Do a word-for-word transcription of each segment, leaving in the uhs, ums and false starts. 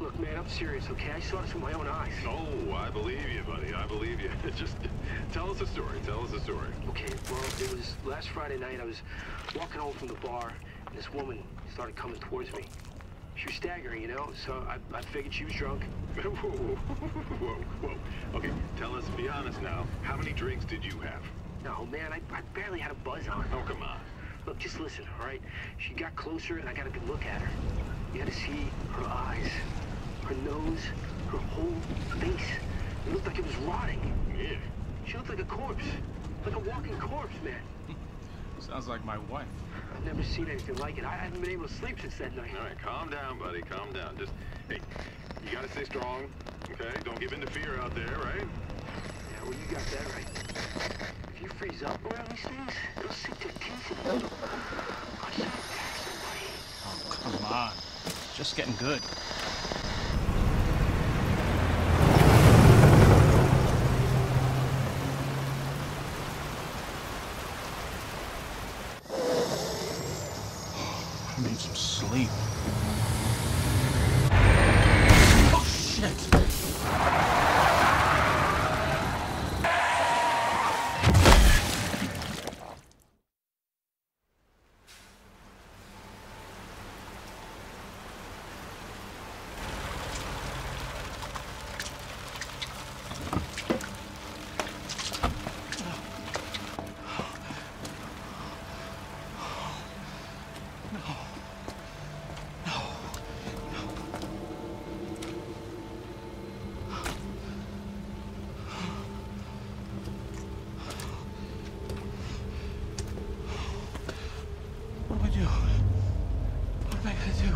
Look, man, I'm serious, okay? I saw this with my own eyes. Oh, I believe you, buddy. I believe you. Just tell us a story. Tell us a story. Okay, well, it was last Friday night. I was walking home from the bar, and this woman started coming towards me. She was staggering, you know, so I, I figured she was drunk. Whoa, whoa, whoa, whoa. Okay, tell us, be honest now. How many drinks did you have? No, man, I, I barely had a buzz on. Oh, come on. Look, just listen, all right? She got closer, and I got a good look at her. You had to see her eyes, her nose, her whole face. It looked like it was rotting. Yeah. She looked like a corpse. Like a walking corpse, man. Sounds like my wife. I've never seen anything like it. I haven't been able to sleep since that night. All right, calm down, buddy. Calm down. Just, hey, you gotta stay strong, okay? Don't give in to fear out there, right? Yeah, well, you got that right. If you freeze up around these things, they'll sink their teeth in you. I should attack somebody. Oh, come on. Just getting good. I need some sleep. Oh, shit! What do I do? What am I gonna do?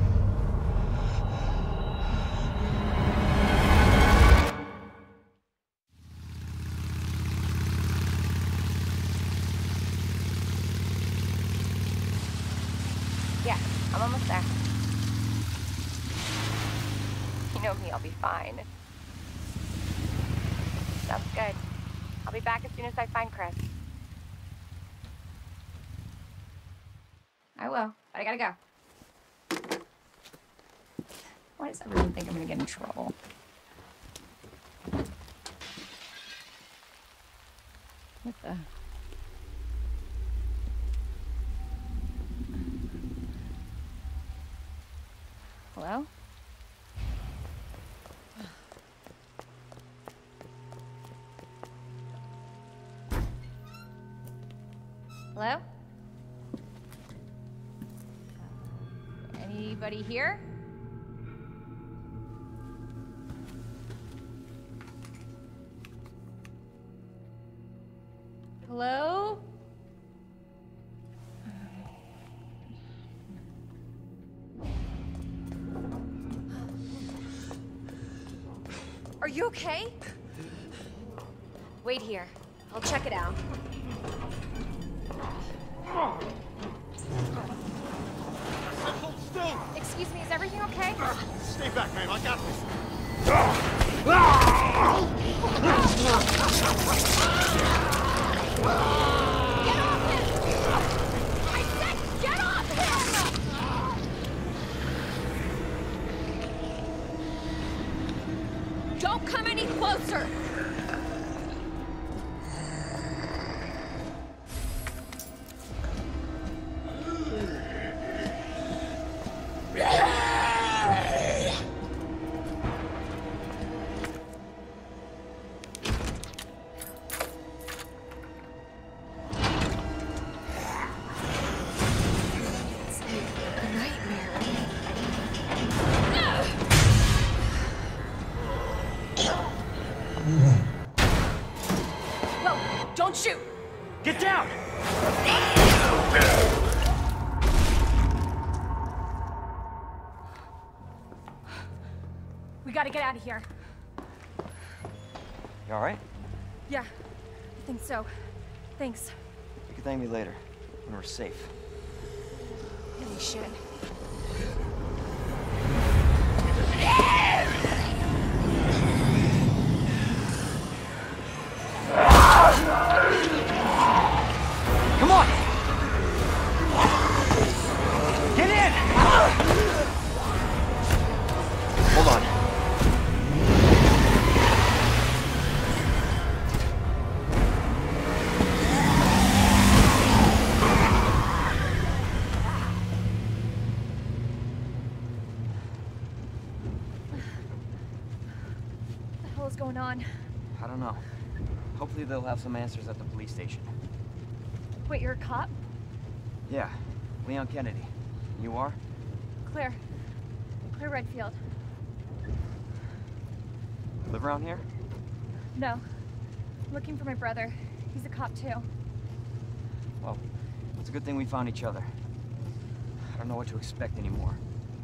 Yeah, I'm almost there. You know me, I'll be fine. Sounds good. I'll be back as soon as I find Chris. I will, but I gotta go. Why does everyone think I'm gonna get in trouble? What the? Hello? Hello? Anybody here? Hello? Are you okay? Wait here. I'll check it out. Hold still! Excuse me, is everything okay? Stay back, man. I got this. Get off him! I said get off him! Don't come any closer! Don't shoot! Get down! We gotta get out of here. You alright? Yeah, I think so. Thanks. You can thank me later, when we're safe. Yeah, we should. Come on! Get in! Hold going on? I don't know. Hopefully they'll have some answers at the police station. Wait, you're a cop? Yeah, Leon Kennedy. You are? Claire. Claire Redfield. Live around here? No. I'm looking for my brother. He's a cop too. Well, it's a good thing we found each other. I don't know what to expect anymore.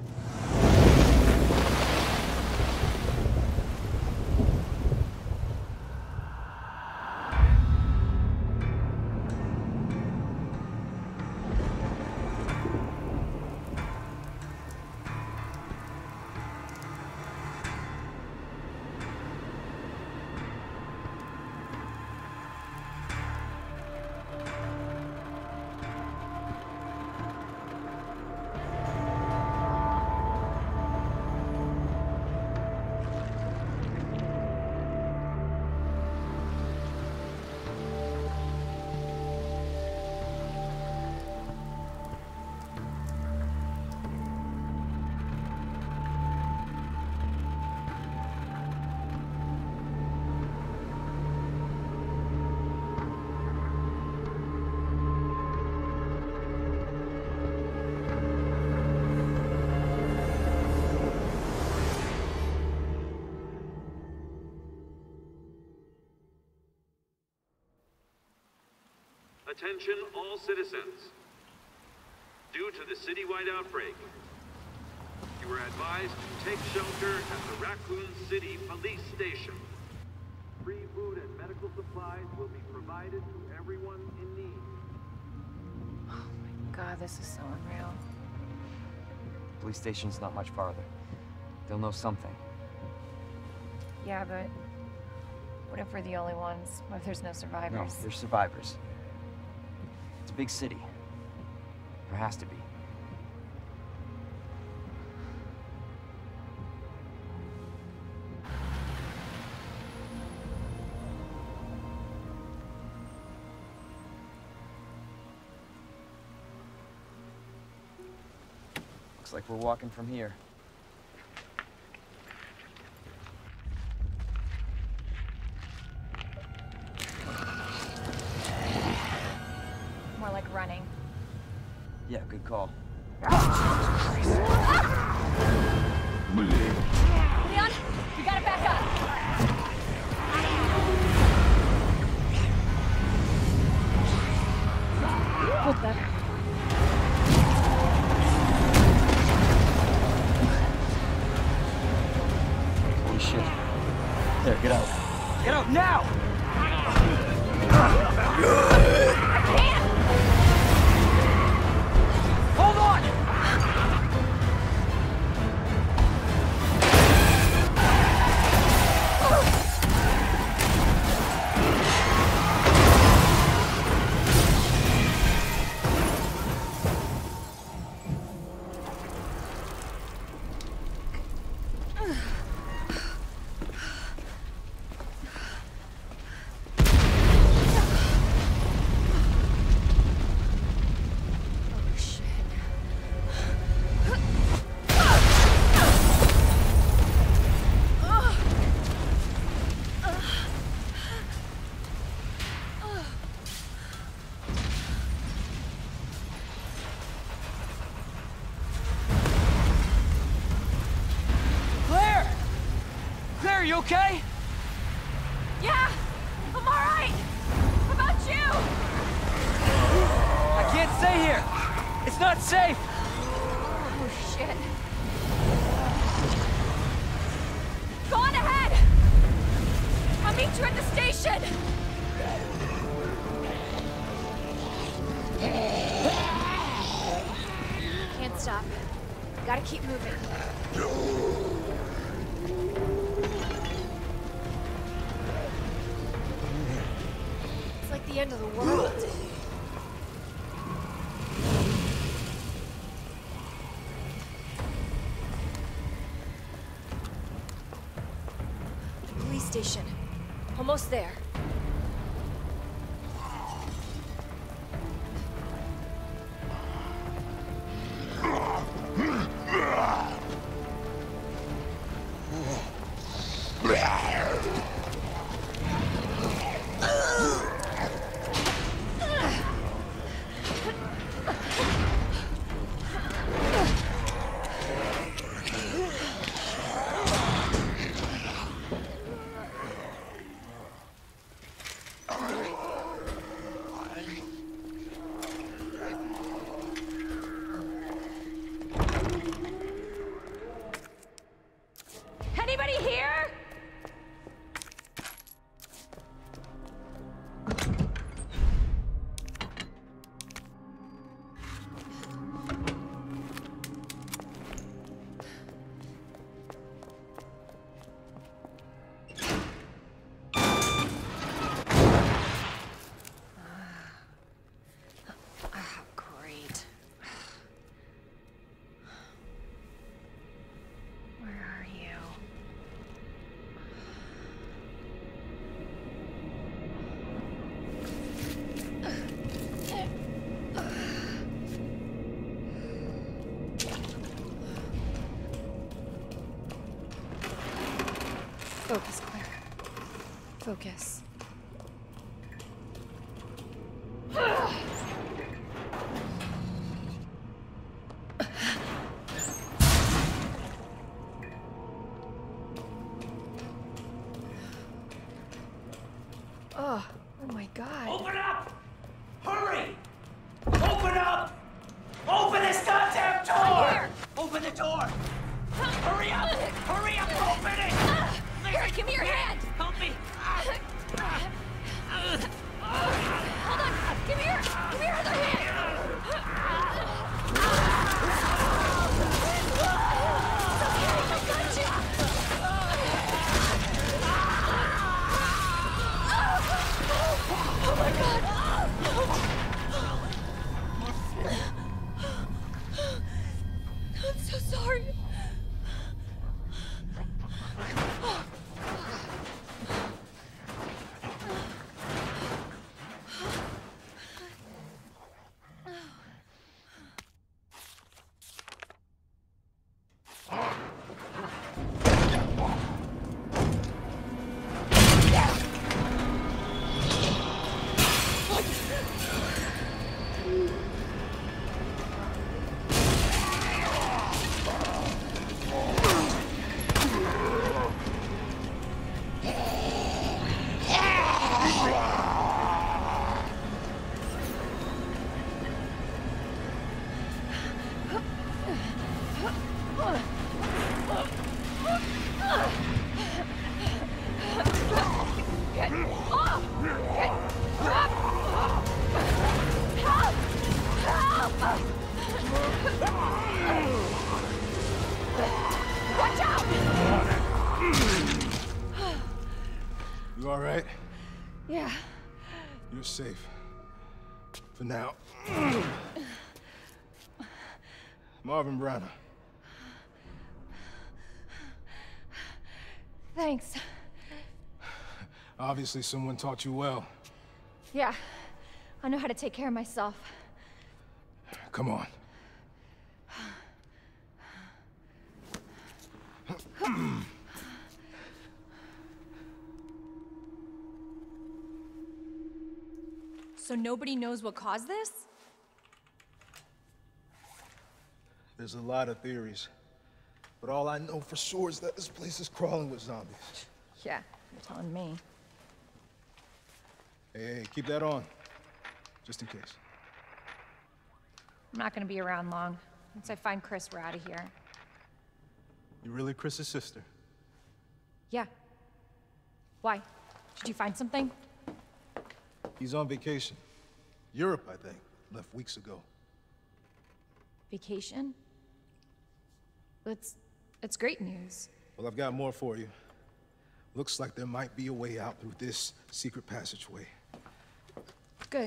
Attention all citizens. Due to the citywide outbreak, you are advised to take shelter at the Raccoon City Police Station. Free food and medical supplies will be provided to everyone in need. Oh my god, this is so unreal. Police station's not much farther. They'll know something. Yeah, but what if we're the only ones? What if there's no No, survivors? there's survivors. It's a big city. There has to be. Looks like we're walking from here. More like running. Yeah, good call. Leon, you gotta back up. What the? Holy shit. There, get out. Get out now! Hold on! Are you okay? Yeah, I'm all right. How about you? I can't stay here. It's not safe. Oh, shit. Go on ahead. I'll meet you at the station. Can't stop. Gotta keep moving. It's like the end of the world. The police station. Almost there. Anybody here? Great. Where are you? Focus, Claire. Focus. Oh, oh my God. Open up! Hurry! Open up! Open this goddamn door! Here. Open the door! Hurry up! Hurry up! Open it! Here, give me your hand. Help me! Hold on. Give me your, give me your other hand. It's okay. I got you. Oh my God. I'm so sorry. You all right? Yeah. You're safe. For now. Marvin Branagh. Thanks. Obviously someone taught you well. Yeah. I know how to take care of myself. Come on. So nobody knows what caused this? There's a lot of theories. But all I know for sure is that this place is crawling with zombies. Yeah, you're telling me. Hey, hey, keep that on. Just in case. I'm not gonna be around long. Once I find Chris, we're out of here. You really Chris's sister? Yeah. Why? Did you find something? He's on vacation. Europe, I think. Left weeks ago. Vacation? That's... that's great news. Well, I've got more for you. Looks like there might be a way out through this secret passageway. Good.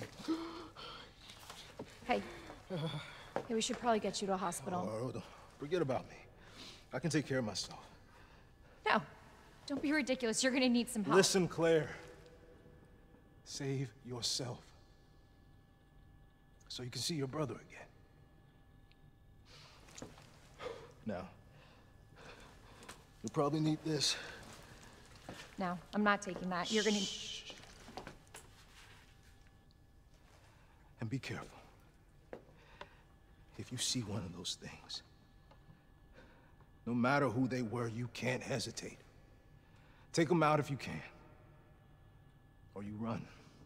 Hey. Hey, we should probably get you to a hospital. Oh, don't forget about me. I can take care of myself. No. Don't be ridiculous. You're gonna need some help. Listen, Claire. Save yourself. So you can see your brother again. Now, you'll probably need this. No, I'm not taking that. You're gonna... And be careful. if you see one of those things, no matter who they were, you can't hesitate. Take them out if you can. Or you run.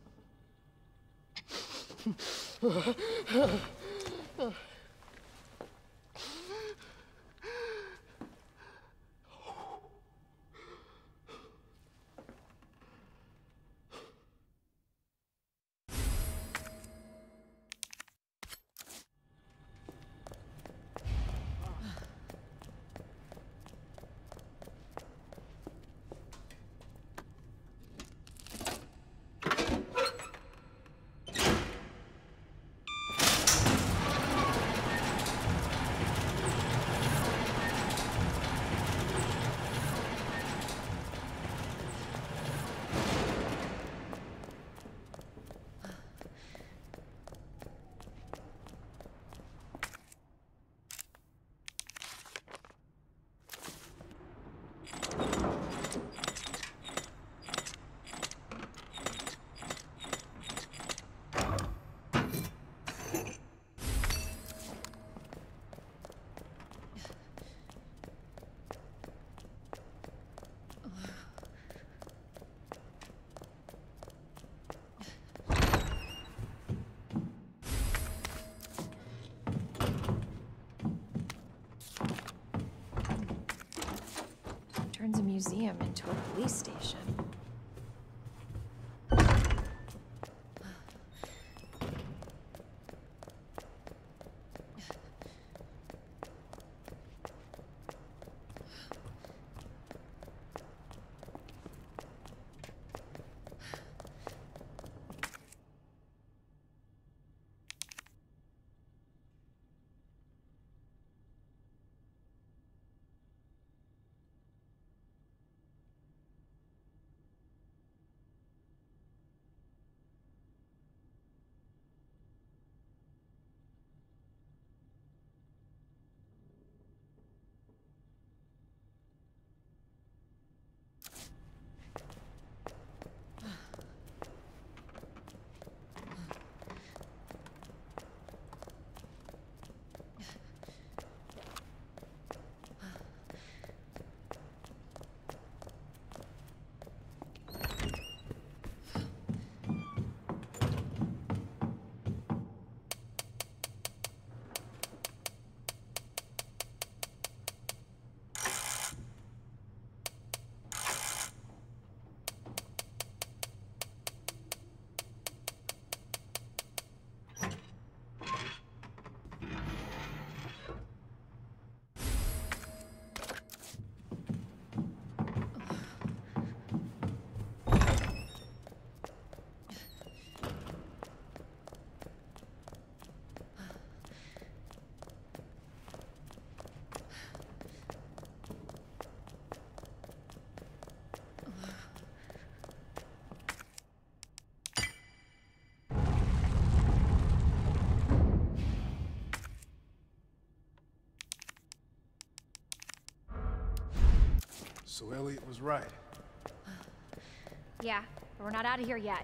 Turns a museum into a police station. So Elliot was right. Yeah, but we're not out of here yet.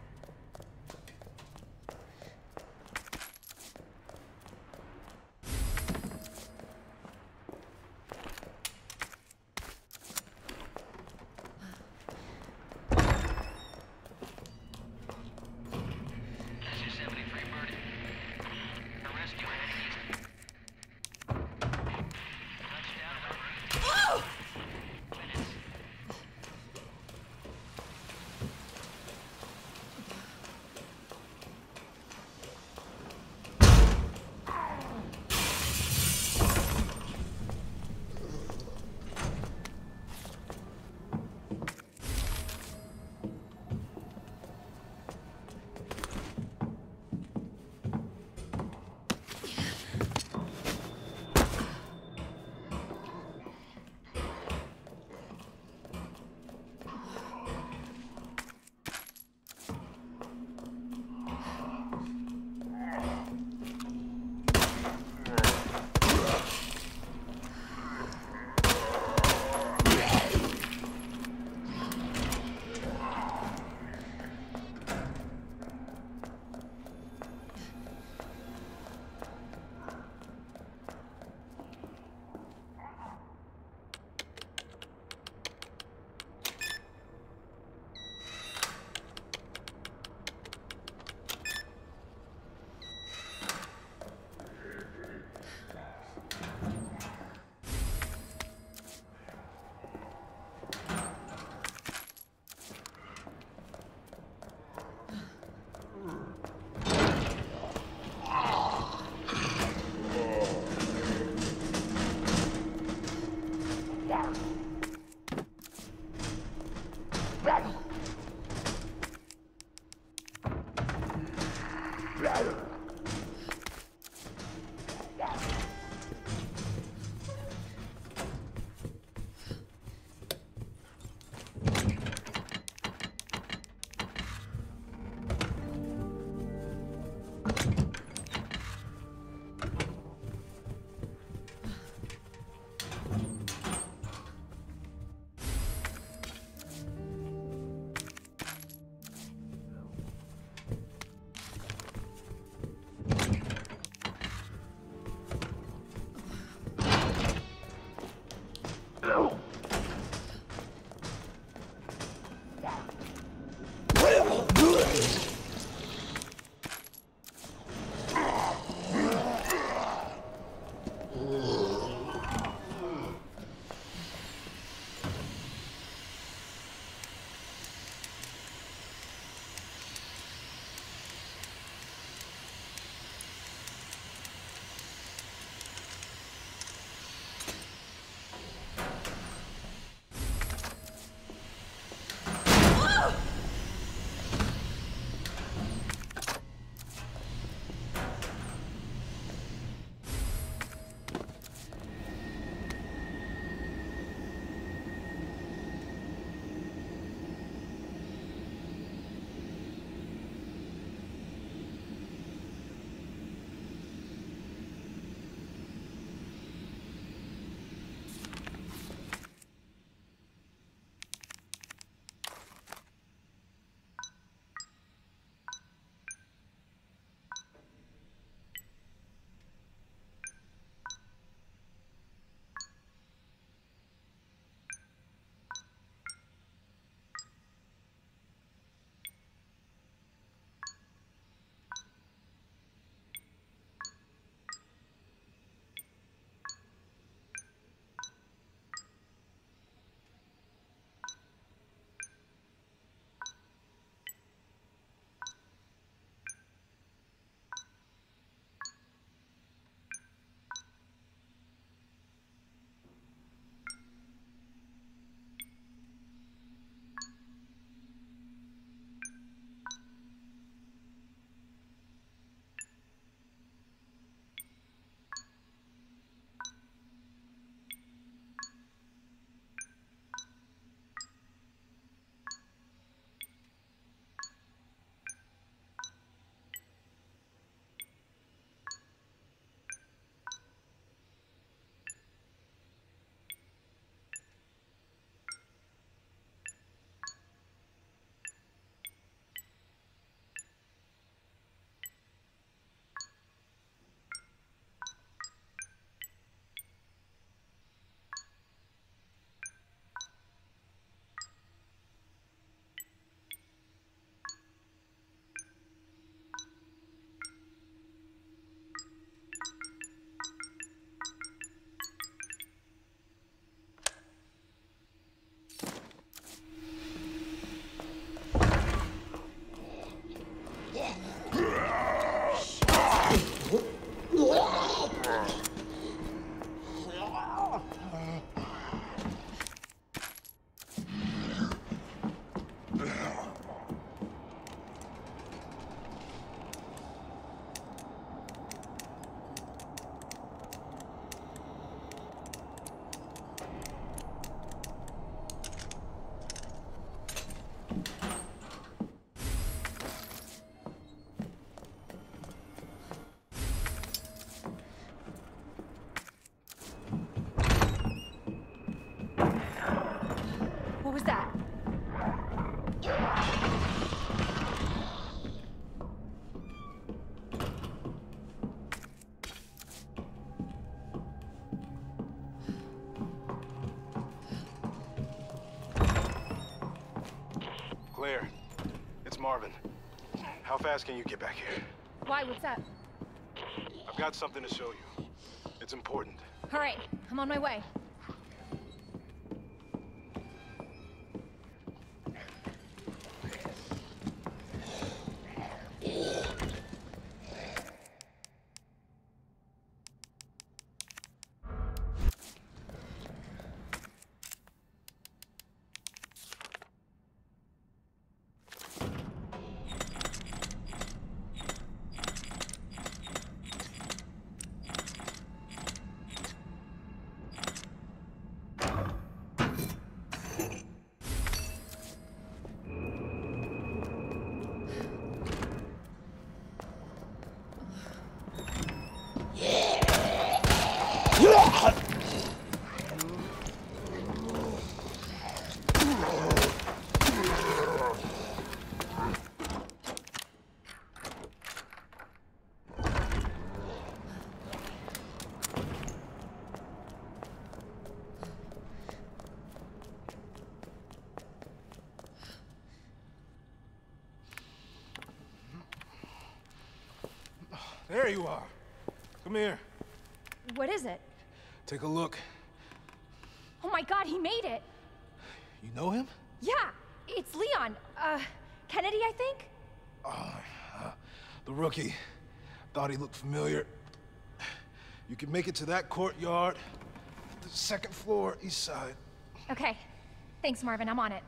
What was that? Claire, it's Marvin. How fast can you get back here? Why? What's up? I've got something to show you. It's important. All right, I'm on my way. There you are. Come here. What is it? Take a look. Oh my God, he made it! You know him? Yeah, it's Leon. Uh, Kennedy, I think? Oh, uh, the rookie. Thought he looked familiar. You can make it to that courtyard. The second floor, east side. Okay. Thanks, Marvin. I'm on it.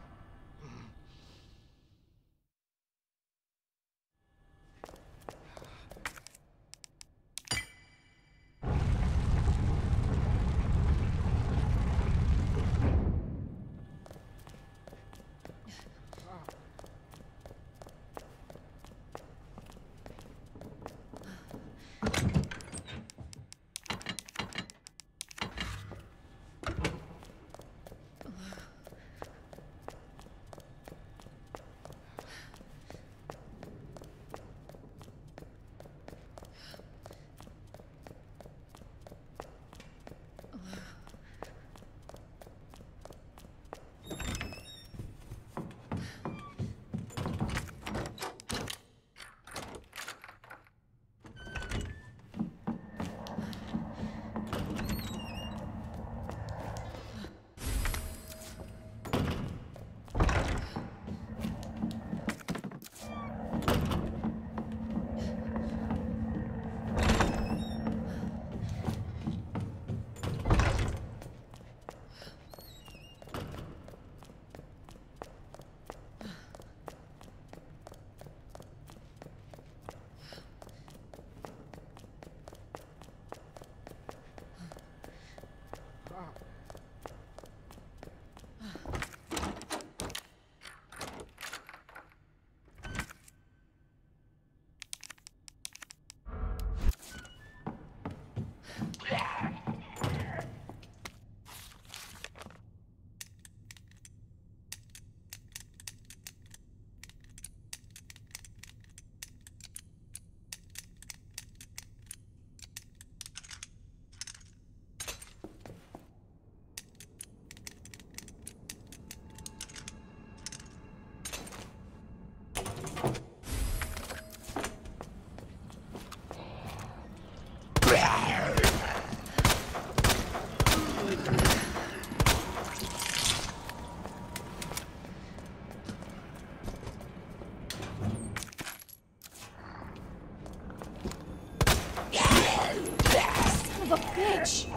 of a bitch!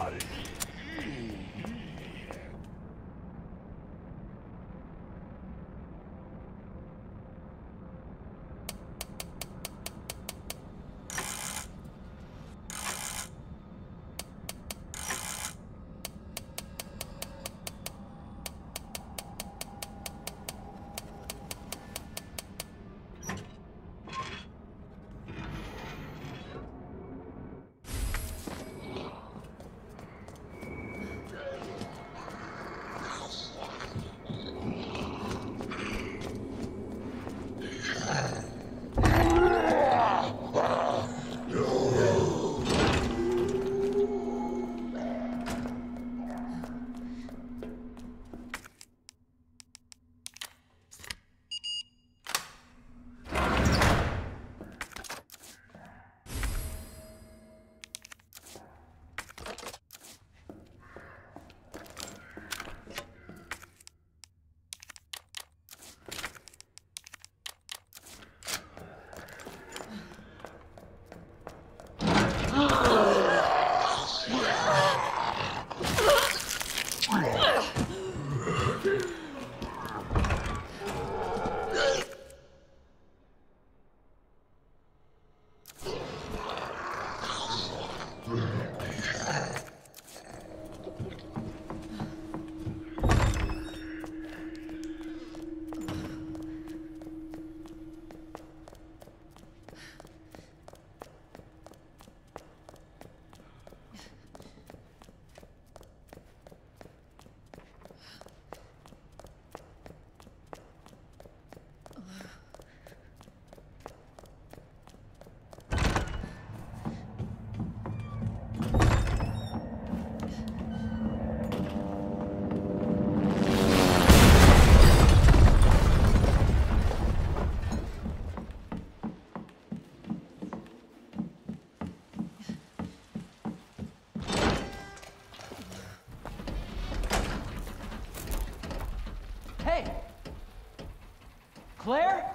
Claire?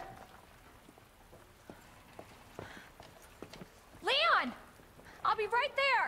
Leon! I'll be right there!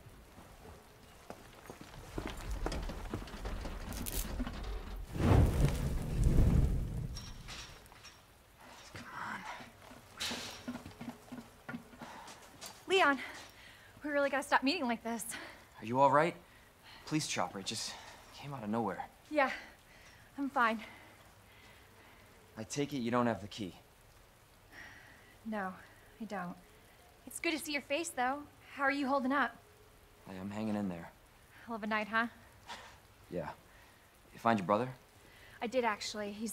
Leon, we really gotta stop meeting like this. Are you all right? Police chopper, it just came out of nowhere. Yeah, I'm fine. I take it you don't have the key. No, I don't. It's good to see your face, though. How are you holding up? I am hanging in there. Hell of a night, huh? Yeah. You find your brother? I did, actually. He's...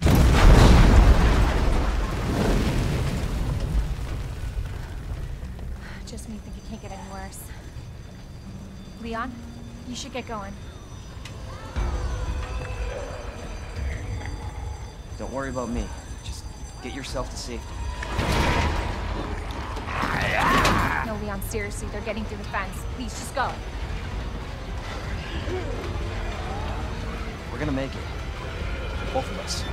Just when you think it can't get any worse. Leon, you should get going. Don't worry about me. Just get yourself to safety. No, Leon, seriously, they're getting through the fence. Please, just go. We're gonna make it. Both of us.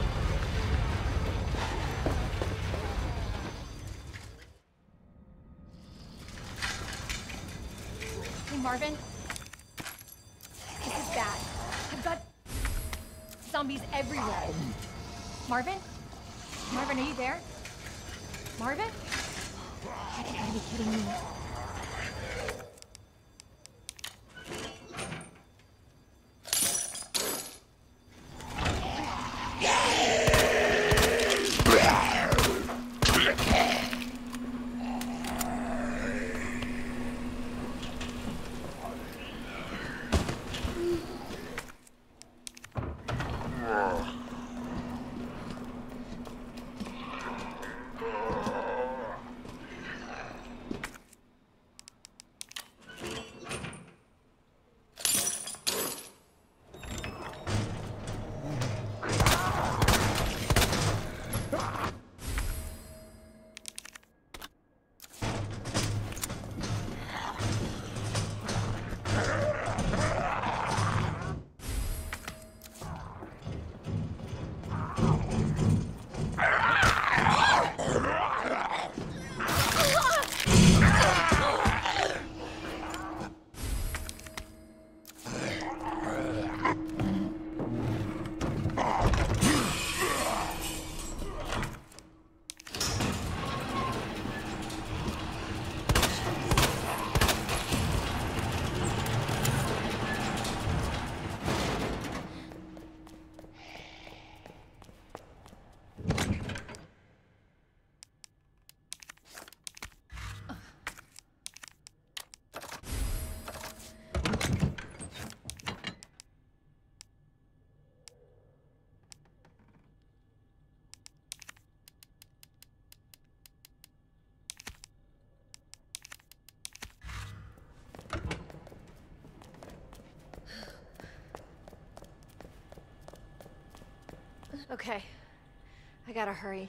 Hey, Marvin. This is bad. I've got zombies everywhere. Marvin? Marvin, are you there? Marvin? You gotta be kidding me. Okay. I gotta hurry.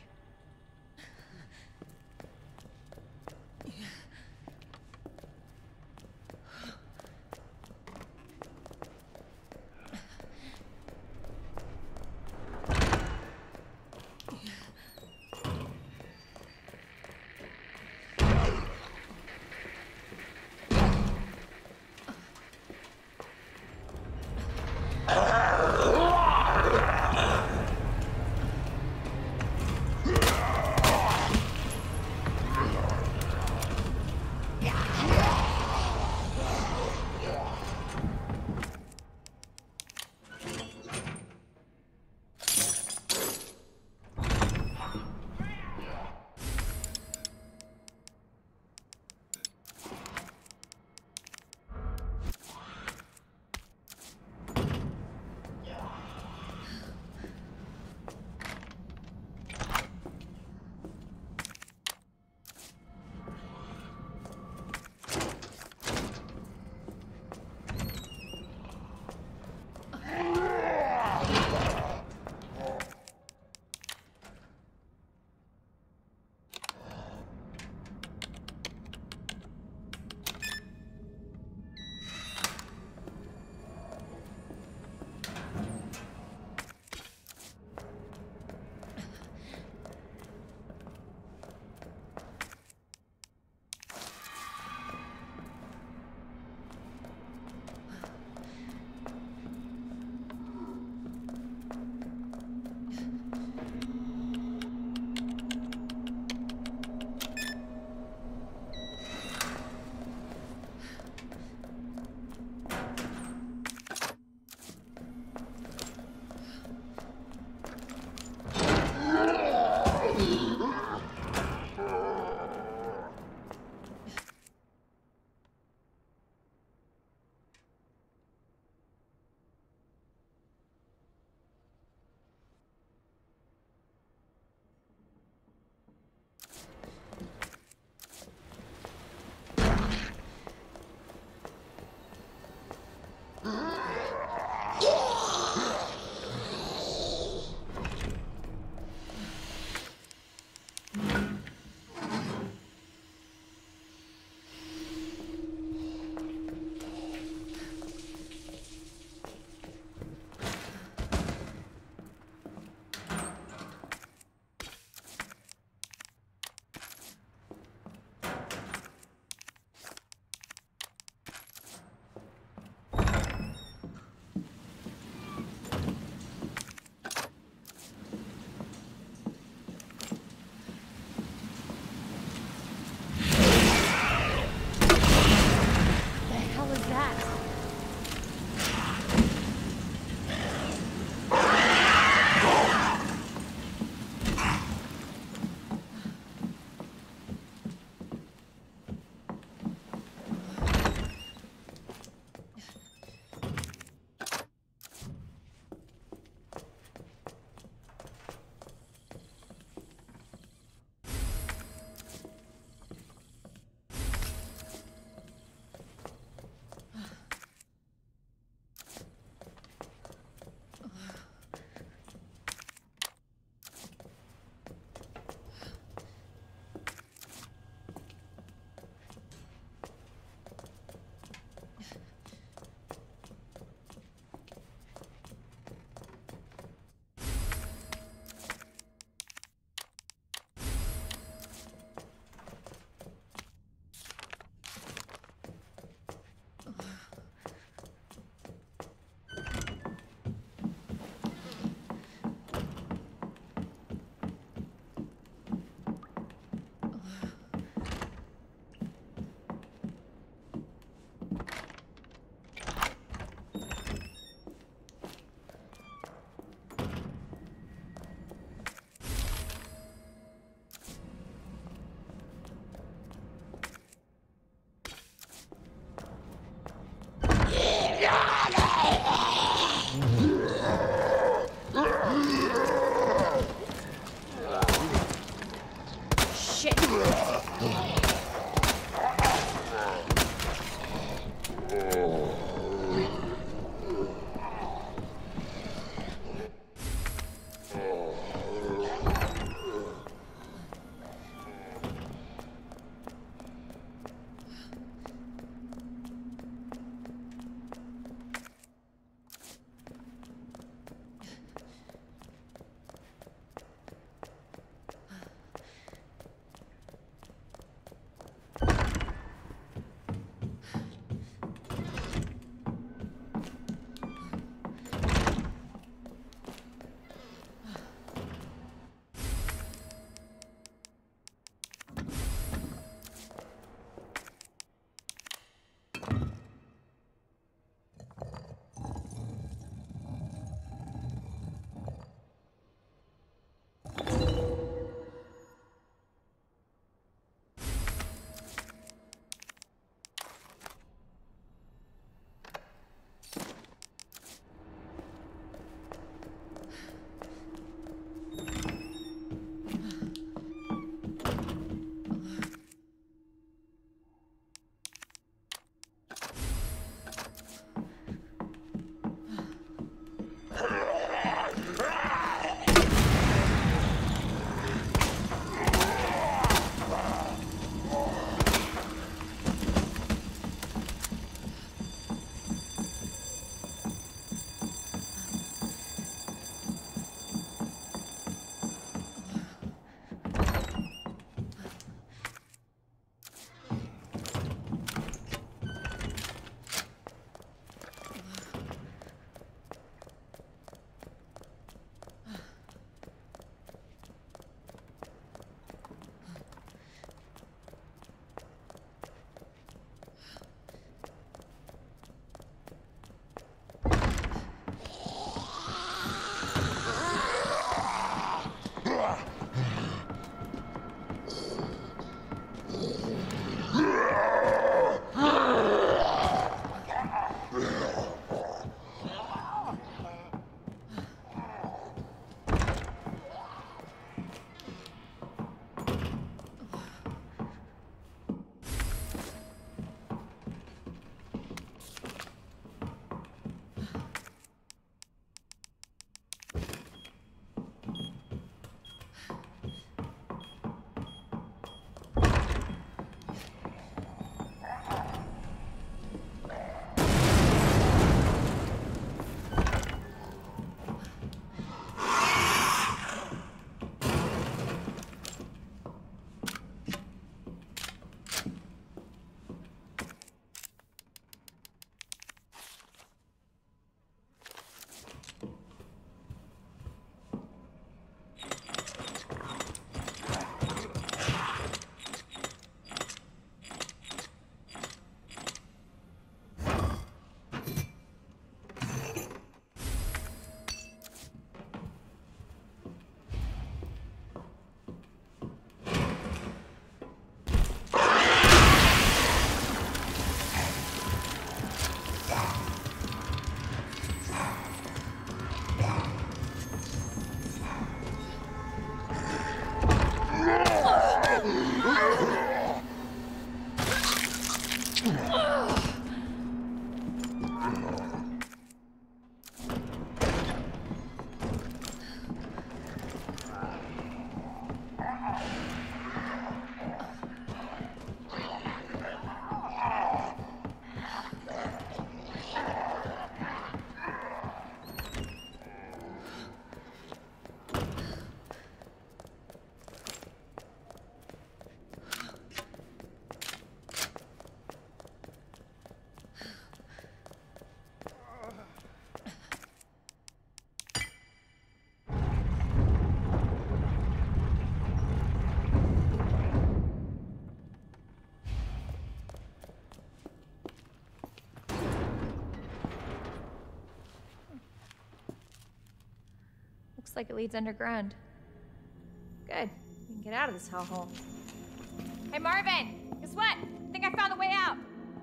Looks like it leads underground. Good. We can get out of this hellhole. Hey, Marvin! Guess what? I think I found the way out!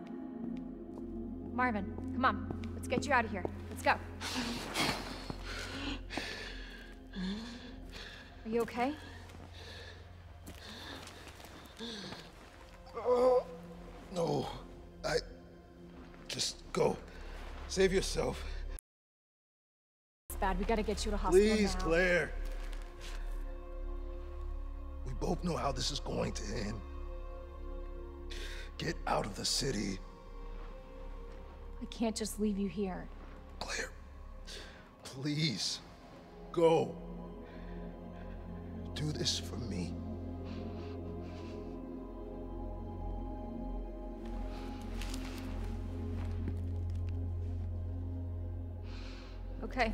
Marvin, come on. Let's get you out of here. Let's go. Are you okay? Oh, no. I... Just go. Save yourself. It's bad. We gotta get you to hospital Please, now. Claire. We both know how this is going to end. Get out of the city. I can't just leave you here. Claire, please, go. Do this for me. Okay.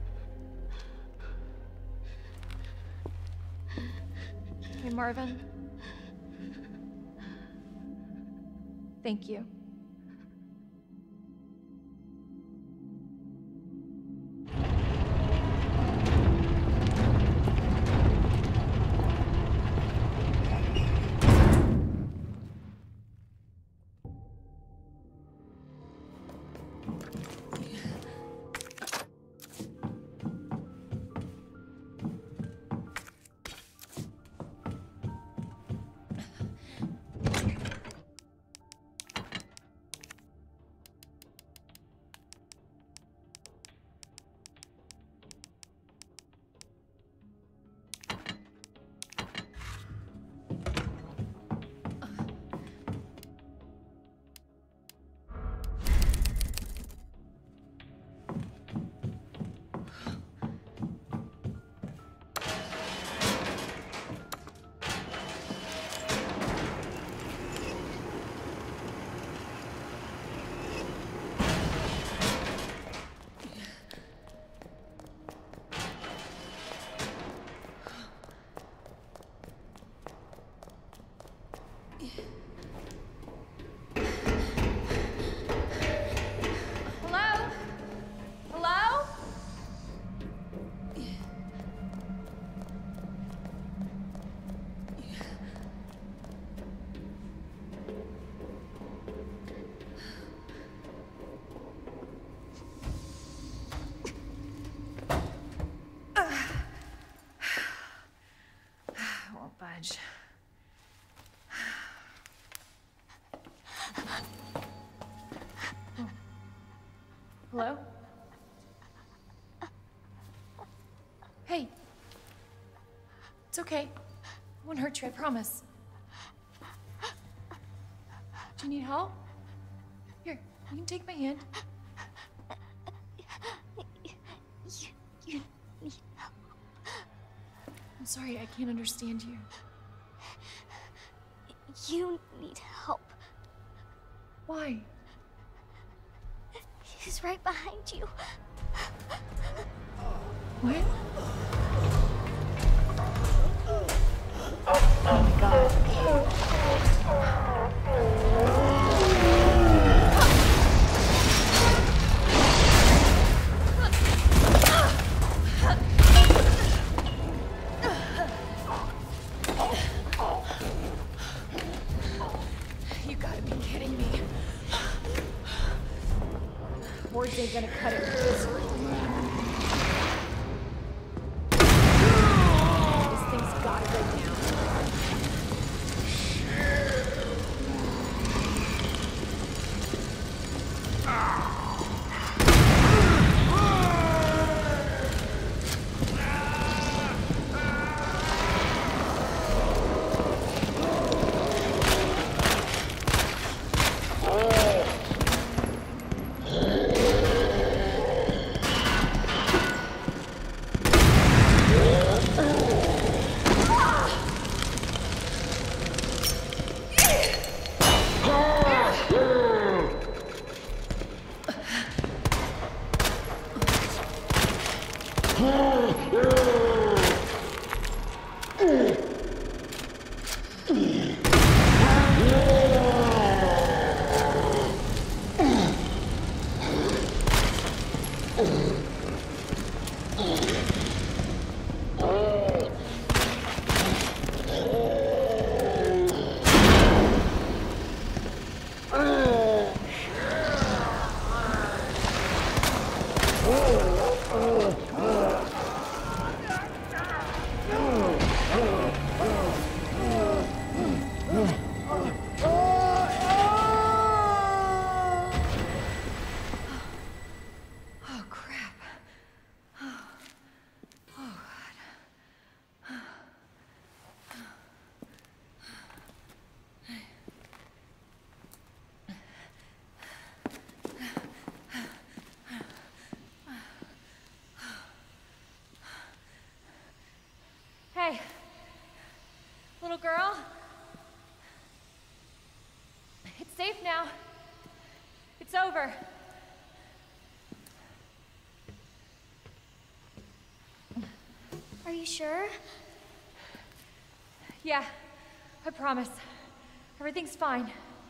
Hey, Marvin. Thank you. Budge. Oh. Hello? Hey. It's okay. I won't hurt you, I promise. Do you need help? Here, you can take my hand. You, you need help. I'm sorry, I can't understand you. You need help. Why? He's right behind you. What? Oh my God. You gotta be kidding me. Words ain't gonna cut it. This thing's gotta go down. over. Are you sure? Yeah, I promise. Everything's fine.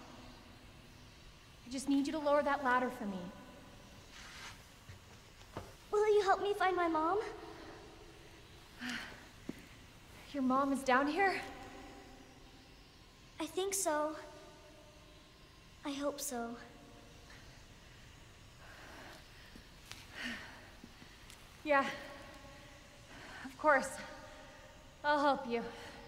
I just need you to lower that ladder for me. Will you help me find my mom? Your mom is down here? I think so. I hope so. Yeah. Of course. I'll help you.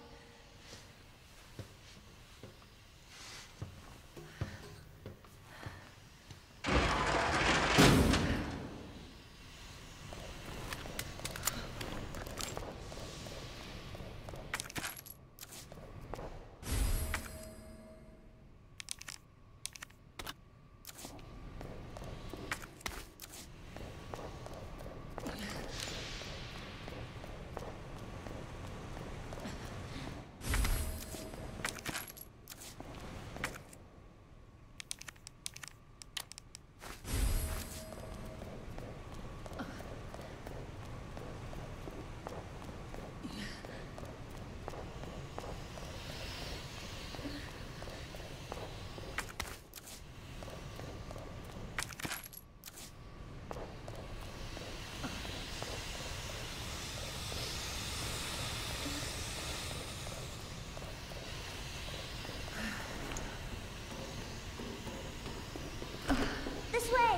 This way!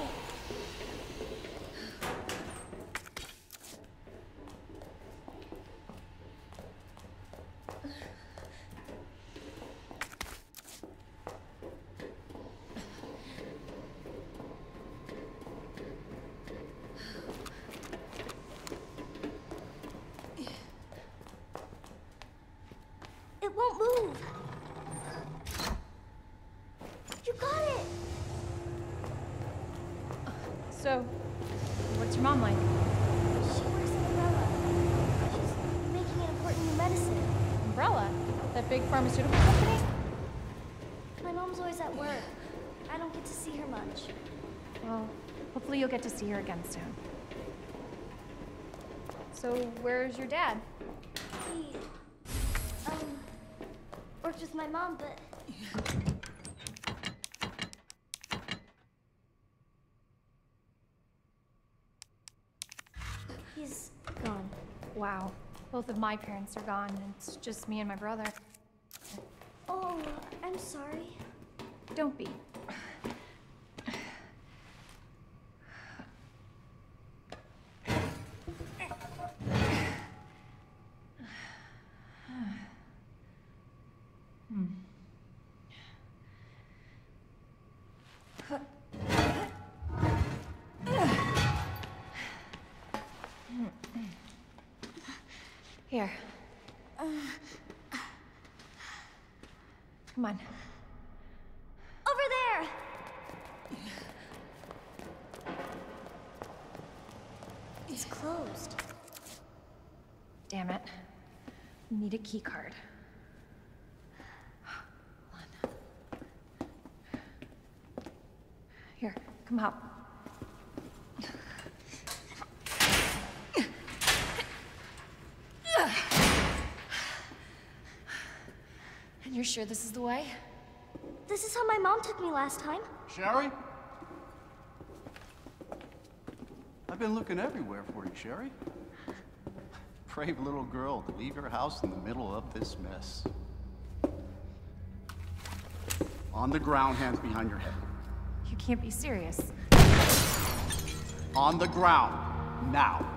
It won't move. You got it! So, what's your mom like? She works at Umbrella. She's making an important new medicine. Umbrella? That big pharmaceutical company? My mom's always at work. I don't get to see her much. Well, hopefully you'll get to see her again soon. So, where's your dad? He, um, works with my mom, but... He's gone. Wow. Both of my parents are gone, and it's just me and my brother. Oh, I'm sorry. Don't be. Here. Come on. Over there! It's closed. Damn it. We need a key card. Hold on. Here, come help. And you're sure this is the way? This is how my mom took me last time. Sherry? I've been looking everywhere for you, Sherry. Brave little girl to leave your house in the middle of this mess. On the ground, hands behind your head. You can't be serious. On the ground, now.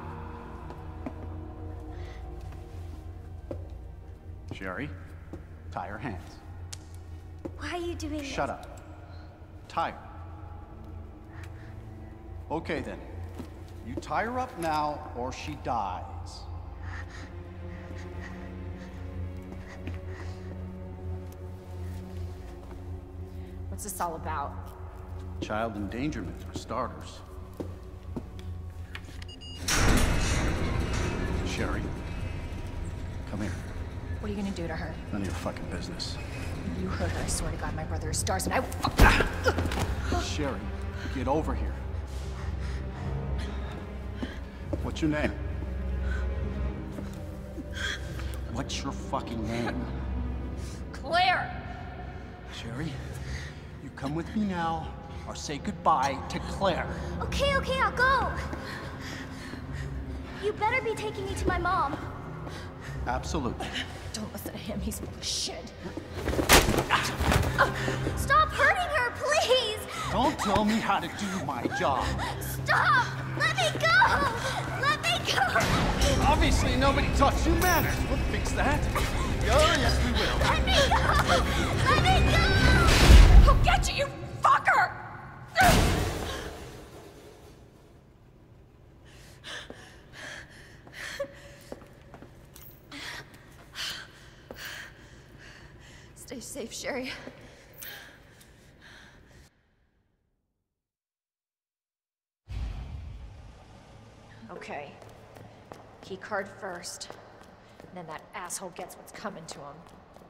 Sherry, tie her hands. Why are you doing this? Shut up. Tie her. Okay then. You tie her up now, or she dies. What's this all about? Child endangerment, for starters. Sherry, come here. What are you gonna do to her? None of your fucking business. You hurt her, I swear to God, my brother is stars and I will fuck. Sherry, Get over here. What's your name? What's your fucking name? Claire! Sherry, you come with me now, or say goodbye to Claire. Okay, okay, I'll go. You better be taking me to my mom. Absolutely. Don't listen to him, he's full of shit. Stop hurting her, please! Don't tell me how to do my job. Stop! Let me go! Let me go! Obviously, nobody taught you manners. We'll fix that. Oh, yes, we will. Let me go! Let me go! I'll get you, you fucker! Stay safe, Sherry. Okay. Key card first. And then that asshole gets what's coming to him.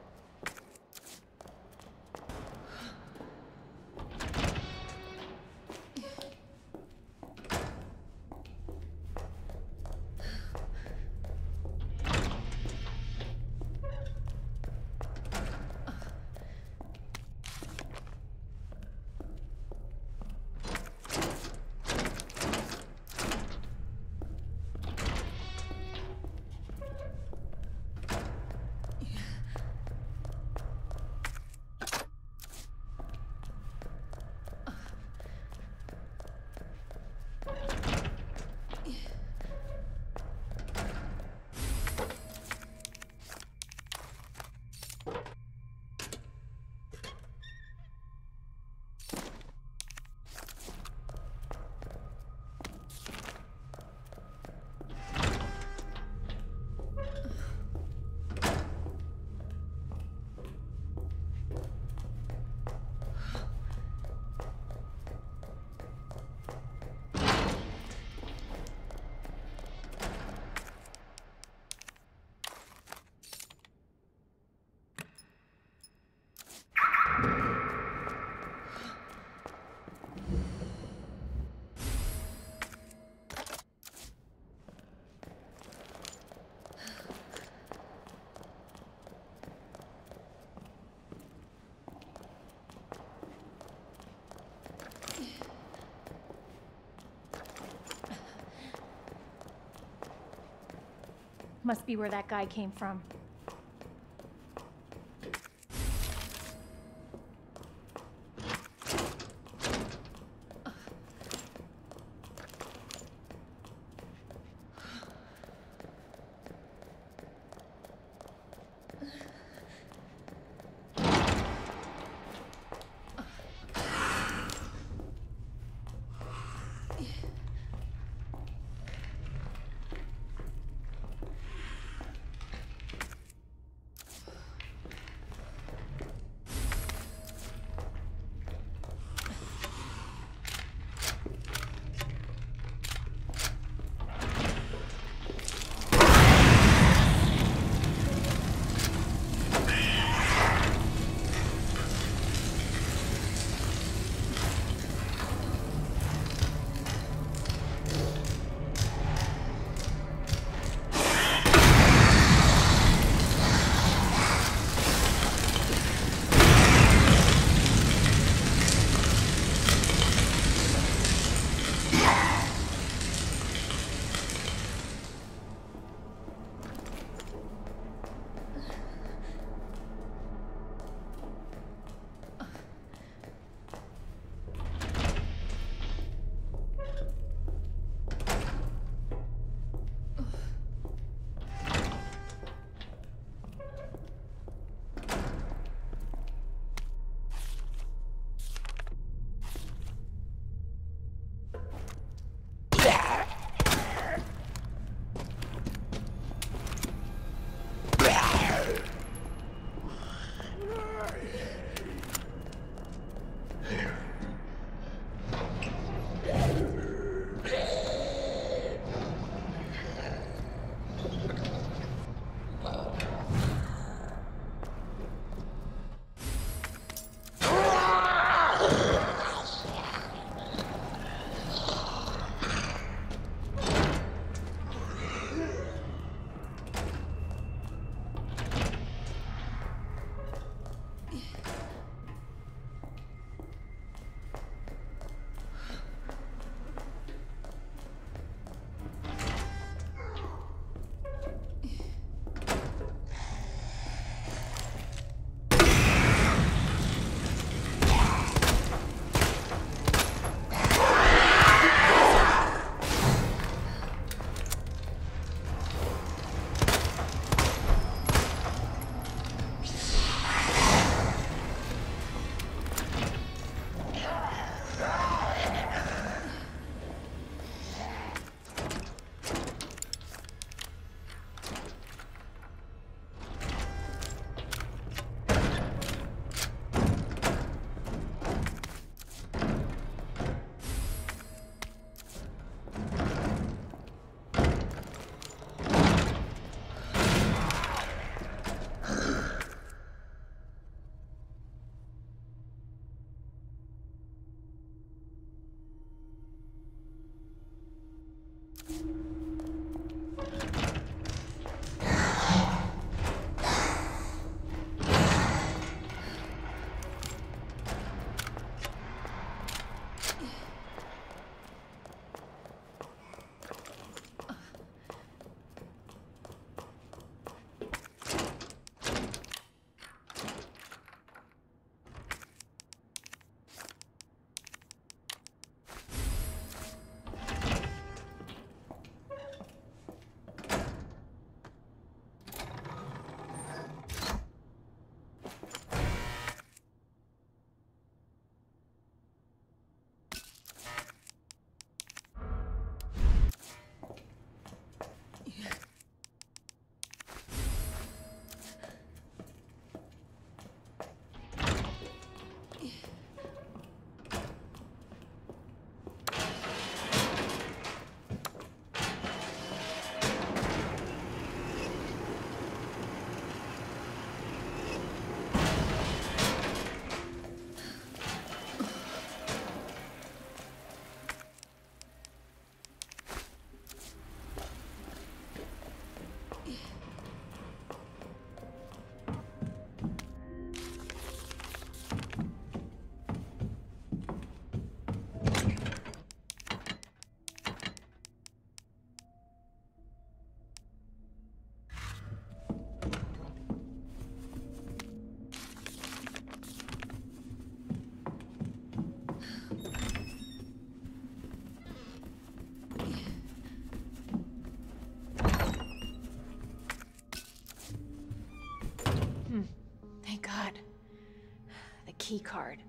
Must be where that guy came from. Thank God. The key card.